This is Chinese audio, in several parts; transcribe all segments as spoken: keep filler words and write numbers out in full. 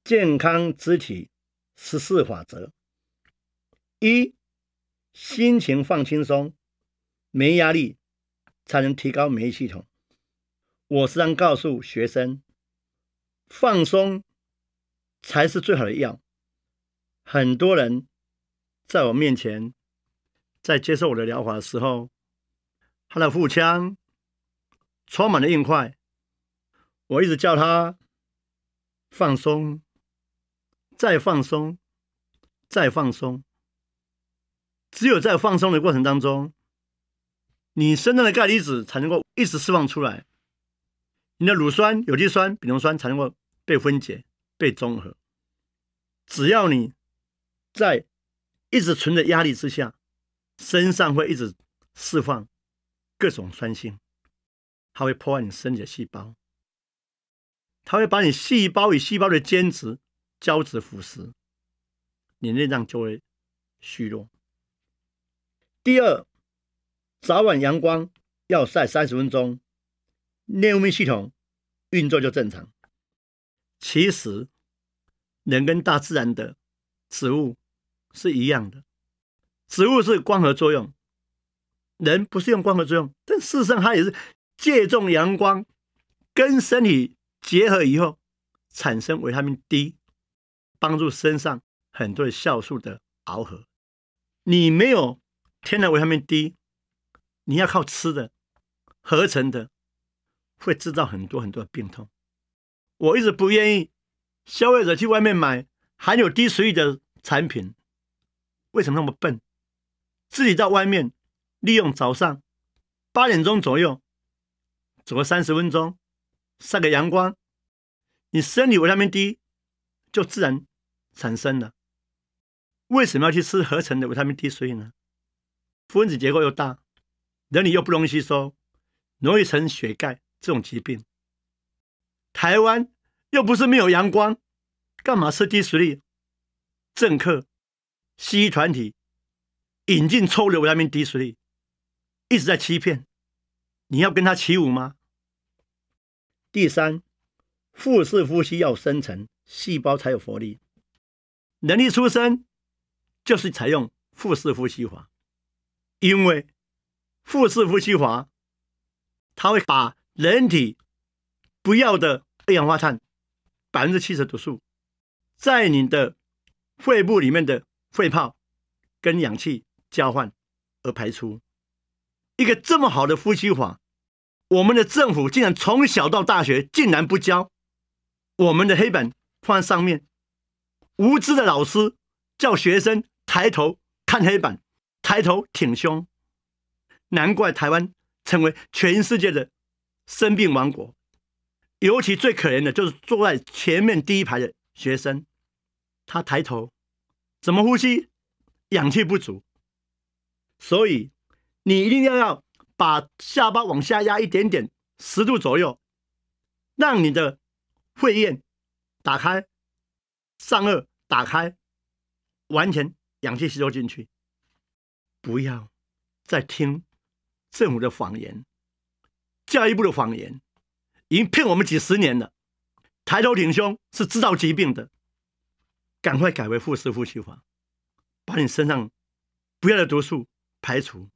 健康肢体十四法则：一、心情放轻松，没压力，才能提高免疫系统。我时常告诉学生，放松才是最好的药。很多人在我面前，在接受我的疗法的时候，他的腹腔充满了硬块，我一直叫他放松，再放松，再放松。只有在放松的过程当中，你身上的钙离子才能够一直释放出来，你的乳酸、有机酸、丙酮酸才能够被分解、被中和。只要你在一直存着压力之下，身上会一直释放各种酸性，它会破坏你身体的细胞，它会把你细胞与细胞的间质、胶质腐蚀，你内脏就会虚弱。第二，早晚阳光要晒三十分钟，内分泌系统运作就正常。其实，人跟大自然的植物是一样的，植物是光合作用，人不是用光合作用，但事实上它也是借重阳光跟身体结合以后产生维他命 D， 帮助身上很多的酵素的螯合。你没有天然维他命 D， 你要靠吃的合成的，会制造很多很多的病痛。我一直不愿意消费者去外面买含有低水的产品，为什么那么笨？自己到外面利用早上八点钟左右走个三十分钟，晒个阳光，你身体维他命 D 就自然产生了。为什么要去吃合成的维他命 D 水呢？分子结构又大，人体又不容易吸收，容易成血钙这种疾病。台湾又不是没有阳光，干嘛吃低水粒？政客、西医团体引进错误的维他命 D 水粒，一直在欺骗。你要跟他起舞吗？第三，腹式呼吸要深层，细胞才有活力。人一出生就是采用腹式呼吸法，因为腹式呼吸法它会把人体不要的二氧化碳 百分之七十 毒素在你的肺部里面的肺泡跟氧气交换而排出。一个这么好的呼吸法，我们的政府竟然从小到大学竟然不教。我们的黑板放在上面，无知的老师叫学生抬头看黑板，抬头挺胸。难怪台湾成为全世界的生病王国。尤其最可怜的就是坐在前面第一排的学生，他抬头怎么呼吸？氧气不足。所以你一定要要把下巴往下压一点点，十度左右，让你的肺叶打开，上颚打开，完全氧气吸收进去。不要再听政府的谎言，教育部的谎言，已经骗我们几十年了。抬头挺胸是制造疾病的，赶快改为腹式呼吸法，把你身上不要的毒素排除。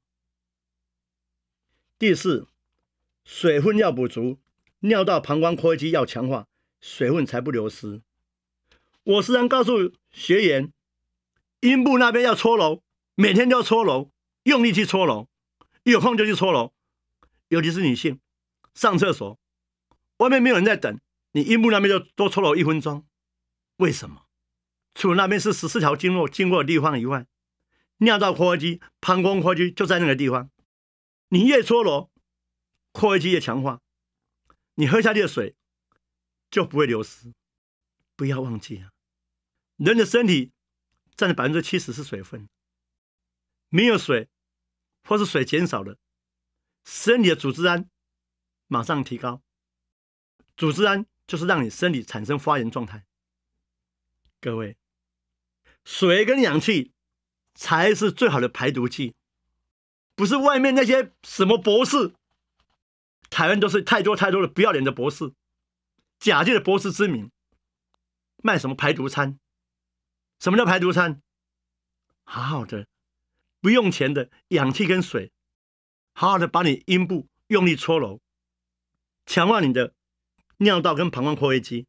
第四，水分要补足，尿道膀胱括约肌要强化，水分才不流失。我时常告诉学员，阴部那边要搓揉，每天都要搓揉，用力去搓揉，有空就去搓揉。尤其是女性上厕所，外面没有人在等，你阴部那边就多搓揉一分钟。为什么？除了那边是十四条经络经过的地方以外，尿道括约肌、膀胱括约肌就在那个地方。你越搓揉，括约肌越强化，你喝下去的水就不会流失。不要忘记啊，人的身体占了 百分之七十 是水分，没有水或是水减少了，身体的组织胺马上提高。组织胺就是让你身体产生发炎状态。各位，水跟氧气才是最好的排毒剂，不是外面那些什么博士。台湾都是太多太多的不要脸的博士，假借的博士之名， 卖什么排毒餐？什么叫排毒餐？好好的，不用钱的氧气跟水，好好的把你阴部用力搓揉，强化你的尿道跟膀胱括约肌。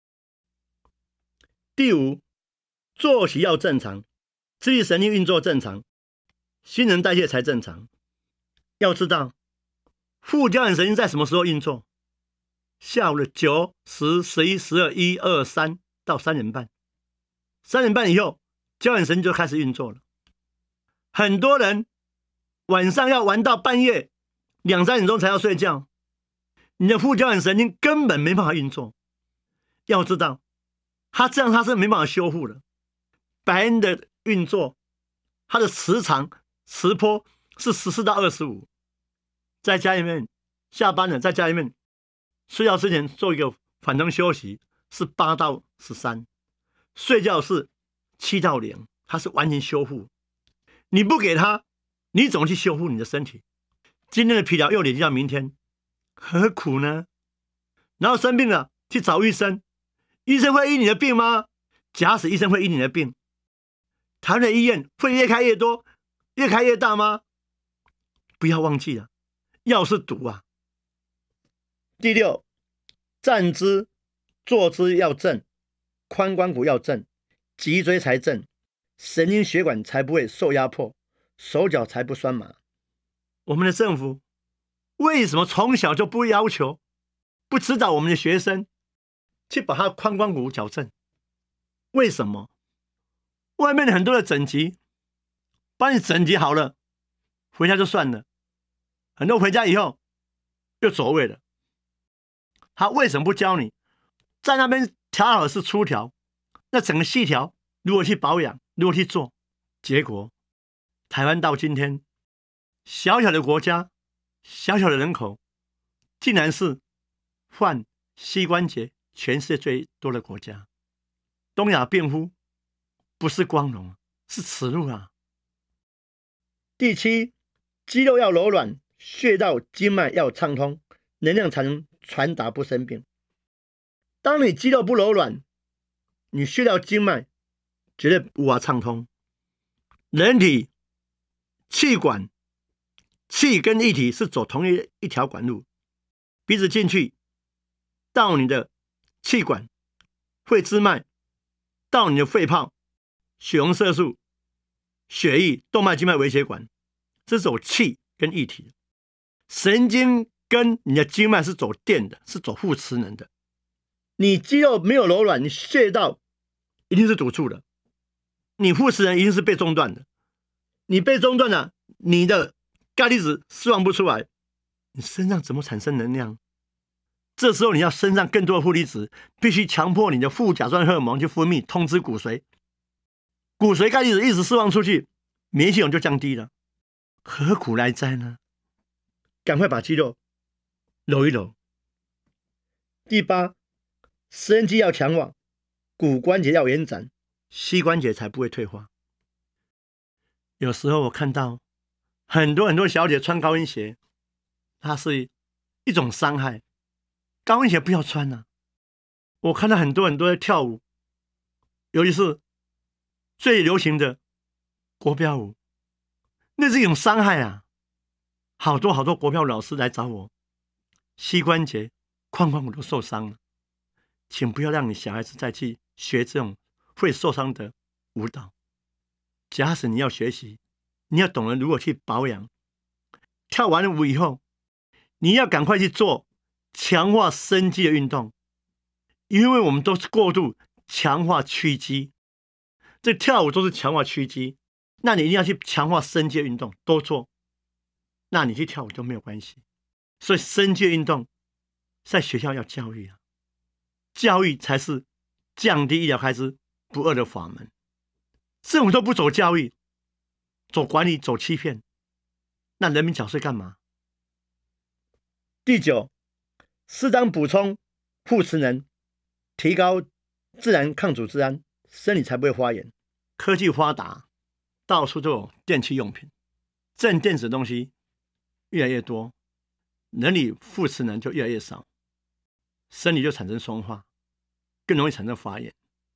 第五，作息要正常，自律神经运作正常，新陈代谢才正常。要知道，副交感神经在什么时候运作？下午的九、十、十一、十二、一、二、三到三点半，三点半以后，交感神经就开始运作了。很多人晚上要玩到半夜两三点钟才要睡觉，你的副交感神经根本没办法运作。要知道，它这样它是没办法修复的。白天的运作，它的磁场、磁波是十四到二十五，在家里面下班了，在家里面睡觉之前做一个反灯休息是八到十三，睡觉是七到零，它是完全修复。你不给它，你怎么去修复你的身体？今天的疲劳又累积到明天，何苦呢？然后生病了去找医生，医生会医你的病吗？假使医生会医你的病，台湾的医院会越开越多，越开越大吗？不要忘记了，药是毒啊。第六，站姿、坐姿要正，髋关节要正，脊椎才正，神经血管才不会受压迫，手脚才不酸麻。我们的政府为什么从小就不要求、不指导我们的学生去把他髋关节矫正？为什么？外面很多的整脊，帮你整脊好了，回家就算了。很多回家以后又走位了。他为什么不教你在那边调好的是粗条，那整个细条如何去保养，如何去做？结果台湾到今天小小的国家，小小的人口，竟然是患膝关节全世界最多的国家。东亚病夫不是光荣，是耻辱啊！第七，肌肉要柔软，穴道经脉要畅通，能量才能传达，不生病。当你肌肉不柔软，你穴道经脉绝对无法畅通。人体气管，气跟液体是走同一一条管路，鼻子进去到你的气管、肺支脉，到你的肺泡、血红色素、血液、动脉静脉微血管，这是走气跟液体。神经跟你的经脉是走电的，是走负磁能的。你肌肉没有柔软，你穴道一定是堵住的，你负磁能一定是被中断的。你被中断了，你的钙离子释放不出来，你身上怎么产生能量？这时候你要身上更多的负离子，必须强迫你的副甲状腺荷尔蒙去分泌，通知骨髓，骨髓钙离子一直释放出去，免疫系统就降低了，何苦来哉呢？赶快把肌肉揉一揉。第八，伸肌要强化，骨关节要延展，膝关节才不会退化。有时候我看到很多很多小姐穿高跟鞋，它是一种伤害。高跟鞋不要穿啊！我看到很多很多在跳舞，尤其是最流行的国标舞，那是一种伤害啊！好多好多国标舞老师来找我，膝关节、髋关节都受伤了，请不要让你小孩子再去学这种会受伤的舞蹈。假使你要学习，你要懂得如何去保养。跳完了舞以后，你要赶快去做强化伸肌的运动，因为我们都是过度强化屈肌，这跳舞都是强化屈肌，那你一定要去强化伸肌的运动，多做，那你去跳舞都没有关系。所以伸肌的运动在学校要教育啊，教育才是降低医疗开支不二的法门。政府都不走教育，走管理，走欺骗，那人民缴税干嘛？第九，适当补充负磁能，提高自然抗组织胺，身体才不会发炎。科技发达，到处都有电器用品，正电子的东西越来越多，人体负磁能就越来越少，身体就产生酸化，更容易产生发炎。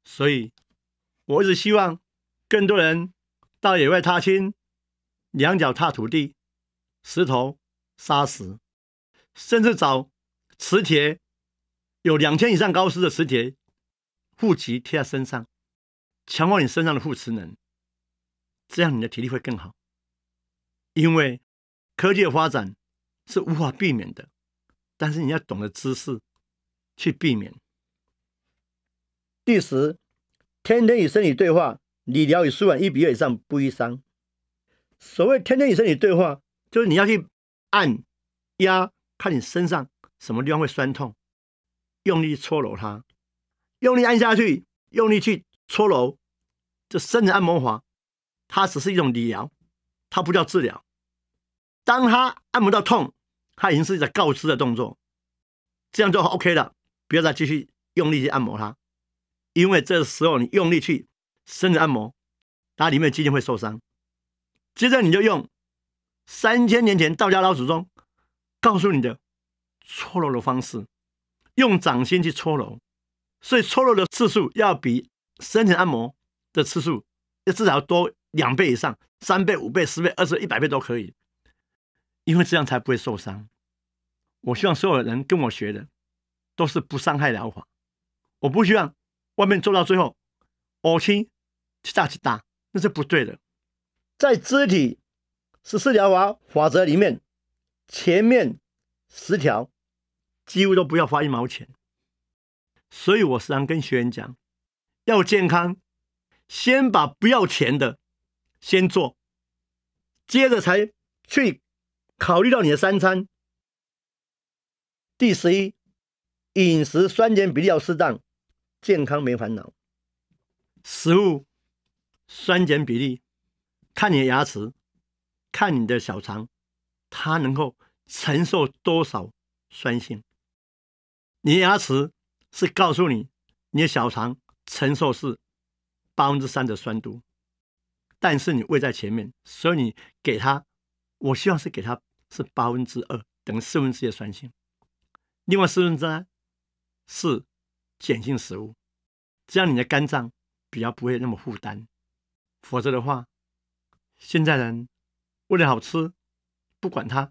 所以我一直希望更多人到野外踏青，两脚踏土地，石头、沙石，甚至找磁铁，有两千以上高斯的磁铁，护脊贴在身上，强化你身上的护磁能，这样你的体力会更好。因为科技的发展是无法避免的，但是你要懂得知识去避免。第十，天天与身体对话，理疗与舒缓一比二以上不易伤。所谓天天与身体对话，就是你要去按压，看你身上什么地方会酸痛，用力搓揉它，用力按下去，用力去搓揉，这伸展按摩法，它只是一种理疗，它不叫治疗。当它按摩到痛，它已经是一个告知的动作，这样就 OK 了，不要再继续用力去按摩它，因为这时候你用力去伸展按摩，它里面的肌腱会受伤。接着你就用三千年前道家老祖宗告诉你的搓揉的方式，用掌心去搓揉，所以搓揉的次数要比伸展按摩的次数要至少要多两倍以上，三倍、五倍、十倍、二十倍、一百倍都可以，因为这样才不会受伤。我希望所有人跟我学的都是不伤害疗法，我不希望外面做到最后恶心七大七大，那是不对的。在肢体十四疗法法则里面，前面十条几乎都不要花一毛钱，所以我时常跟学员讲，要健康，先把不要钱的先做，接着才去考虑到你的三餐。第十一，饮食酸碱比例要适当，健康没烦恼。食物酸碱比例，看你的牙齿，看你的小肠，它能够承受多少酸性。你的牙齿是告诉你，你的小肠承受是百分之三的酸度，但是你胃在前面，所以你给它，我希望是给它是百分之二，等于四分之一的酸性。另外四分之三是碱性食物，这样你的肝脏比较不会那么负担。否则的话，现在人为了好吃，不管它，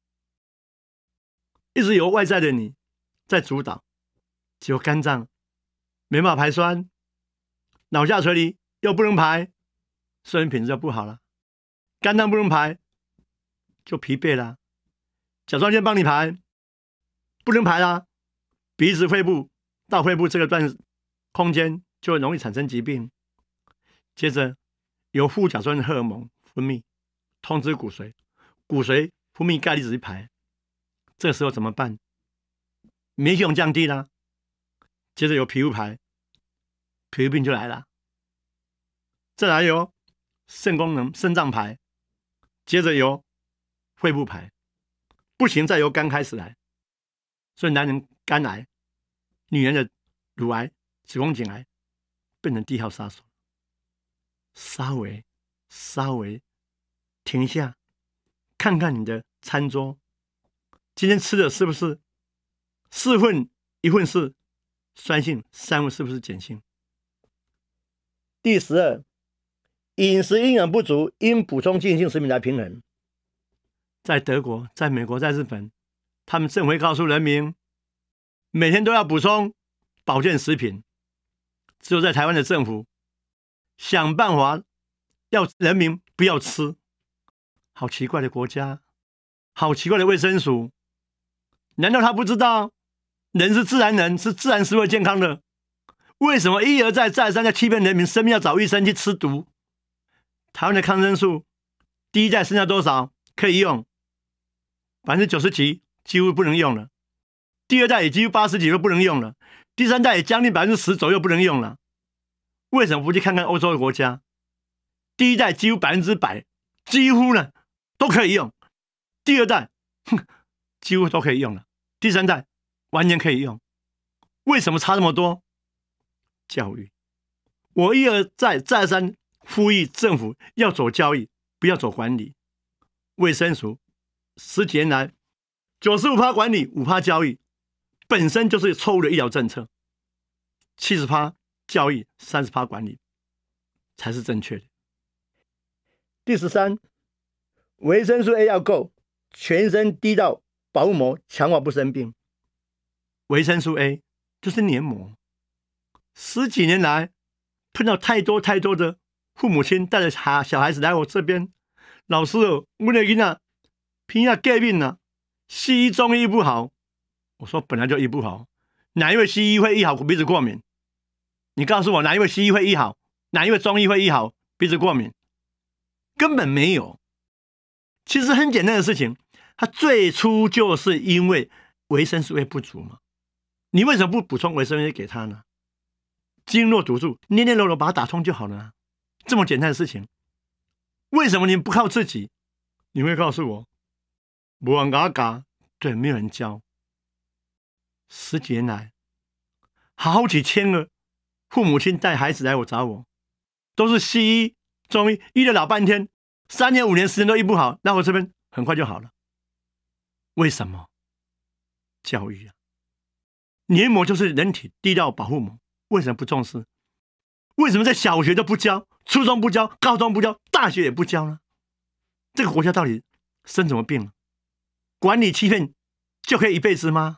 一直由外在的你在主导，结果肝脏没办法排酸，脑下垂体又不能排，睡眠品质就不好了。肝脏不能排，就疲惫了。甲状腺帮你排，不能排啦，鼻子、肺部到肺部这个段空间就容易产生疾病。接着由副甲状腺荷尔蒙分泌，通知骨髓，骨髓分泌钙离子去排。这个时候怎么办？免疫系统降低了，接着由皮肤排，皮肤病就来了。再来由肾功能、肾脏排，接着由肺部排，不行再由肝开始来。所以男人肝癌，女人的乳癌、子宫颈癌变成第一号杀手。稍微稍微停下，看看你的餐桌，今天吃的是不是四份一份是酸性，三份是不是碱性？第十二，饮食营养不足，应补充进性食品来平衡。在德国、在美国、在日本，他们政府会告诉人民，每天都要补充保健食品。只有在台湾的政府想办法要人民不要吃，好奇怪的国家，好奇怪的卫生署，难道他不知道人是自然人，是自然是会健康的？为什么一而再再三在欺骗人民，生病要找医生去吃毒？台湾的抗生素第一代剩下多少可以用？百分之九十几几乎不能用了，第二代也几乎八十几都不能用了，第三代也将近百分之十左右不能用了。为什么不去看看欧洲的国家？第一代几乎百分之百，几乎呢都可以用，第二代哼几乎都可以用了，第三代完全可以用。为什么差这么多？教育，我一而再再三呼吁政府要走教育，不要走管理。卫生署十几年来 百分之九十五 管理， 百分之五 教育，本身就是错误的医疗政策。 百分之七十教育、百分之三十管理才是正确的。 第十三，维生素 A 要够，全身滴到保护膜，强化不生病。 维生素 A 就是黏膜。十几年来，碰到太多太多的父母亲带着小孩子来我这边，老师哦，我的囡仔偏要过敏了，西医中医不好。我说本来就医不好，哪一位西医会医好鼻子过敏？你告诉我哪一位西医会医好？哪一位中医会医好鼻子过敏？根本没有。其实很简单的事情，它最初就是因为维生素 A 不足嘛。你为什么不补充维生素 A 给他呢？经络堵住，捏捏揉揉把它打通就好了啊，这么简单的事情，为什么你不靠自己？你会告诉我，没人嘎嘎，对，没有人教。十几年来，好几千个父母亲带孩子来我找我，都是西医、中医，医了老半天，三年五年时间都医不好，那我这边很快就好了。为什么？教育啊，黏膜就是人体第一道保护膜，为什么不重视？为什么在小学都不教，初中不教，高中不教，大学也不教呢？这个国家到底生什么病了？管理欺骗就可以一辈子吗？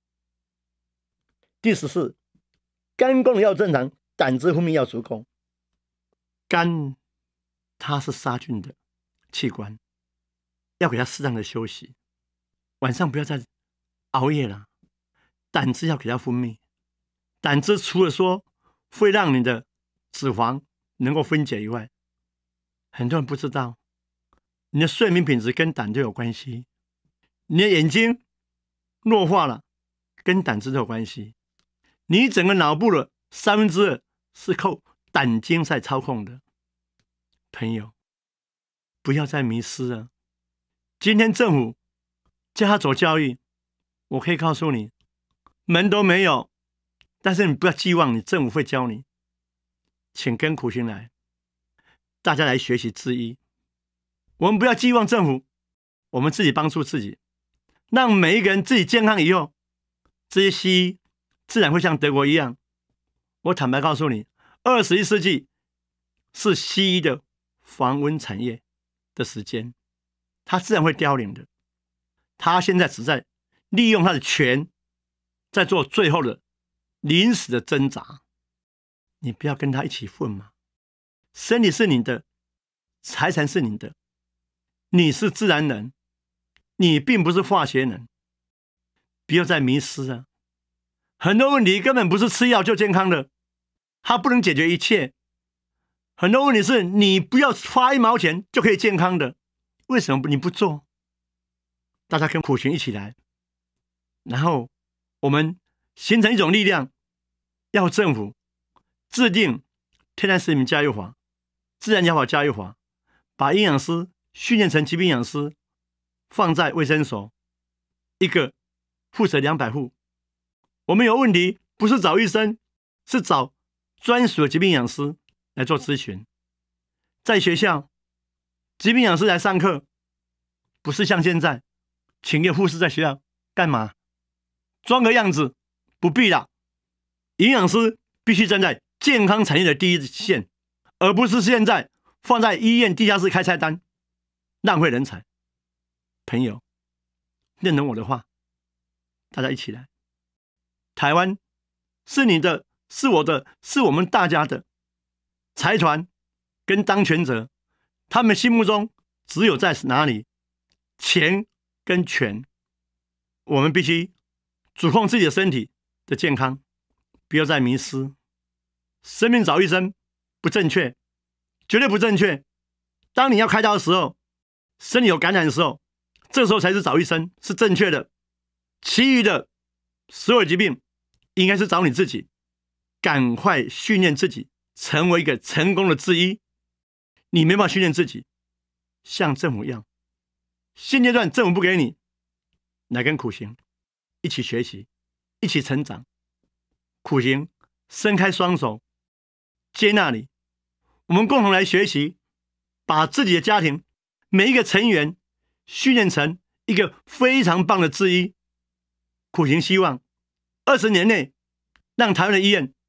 第十四，肝功能要正常，胆汁分泌要足够。 肝它是杀菌的器官，要给它适当的休息，晚上不要再熬夜了。胆汁要给它分泌，胆汁除了说会让你的脂肪能够分解以外，很多人不知道，你的睡眠品质跟胆就有关系，你的眼睛弱化了，跟胆汁都有关系。你整个脑部的三分之二是靠胆经在操控的。朋友，不要再迷失了。今天政府叫他走教育，我可以告诉你，门都没有，但是你不要寄望你政府会教你，请跟苦行来，大家来学习制医。我们不要寄望政府，我们自己帮助自己，让每一个人自己健康以后，这些西医自然会像德国一样。我坦白告诉你，二十一世纪是西医的防蚊产业的时间，它自然会凋零的。它现在只在利用它的权，在做最后的临死的挣扎。你不要跟他一起混嘛，身体是你的，财产是你的，你是自然人，你并不是化学人，不要再迷失啊。很多问题根本不是吃药就健康的，它不能解决一切。很多问题是你不要花一毛钱就可以健康的，为什么你不做？大家跟苦行一起来，然后我们形成一种力量，要政府制定天然食品加优法、自然疗法加优法，把营养师训练成疾病营养师，放在卫生所，一个负责两百户。我们有问题不是找医生，是找专属的疾病营养师来做咨询。在学校，疾病营养师来上课，不是像现在请个护士在学校干嘛？装个样子，不必了。营养师必须站在健康产业的第一线，而不是现在放在医院地下室开菜单，浪费人才。朋友，认同我的话，大家一起来。台湾是你的，是我的，是我们大家的。财团跟当权者，他们心目中只有在哪里？钱跟权。我们必须主控自己的身体的健康，不要再迷失。生命找医生不正确，绝对不正确。当你要开刀的时候，身体有感染的时候，这时候才是找医生，是正确的。其余的所有疾病应该是找你自己，赶快训练自己成为一个成功的制医。你没办法训练自己，像政府一样，现阶段政府不给你，来跟苦行一起学习，一起成长。苦行伸开双手接纳你，我们共同来学习，把自己的家庭每一个成员训练成一个非常棒的制医。苦行希望二十年内让台湾的医院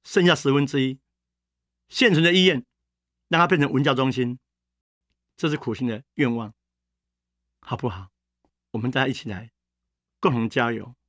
剩下十分之一，现存的医院让它变成文教中心，这是苦心的愿望，好不好？我们大家一起来共同加油。